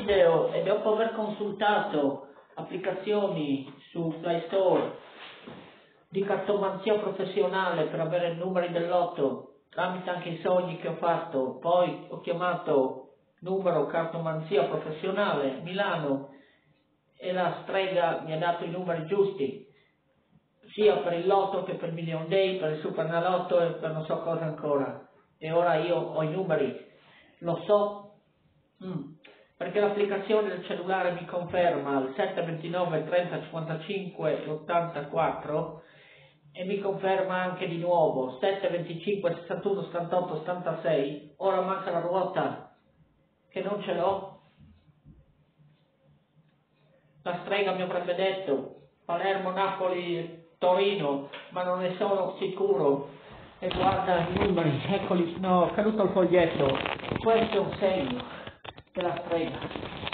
video e dopo aver consultato applicazioni su Play Store di cartomanzia professionale per avere numeri del lotto tramite anche i sogni che ho fatto, poi ho chiamato numero cartomanzia professionale Milano e la strega mi ha dato i numeri giusti, sia per il lotto che per il Million Day, per il Supernalotto e per non so cosa ancora. E ora io ho i numeri, lo so, perché l'applicazione del cellulare mi conferma il 729 30 55 84 e mi conferma anche di nuovo 725 61 78 76. Ora manca la ruota che non ce l'ho. La strega mi avrebbe detto Palermo, Napoli, Torino, ma non ne sono sicuro. E guarda i numeri, eccoli, no, è caduto il foglietto. Questo è un segno della strega.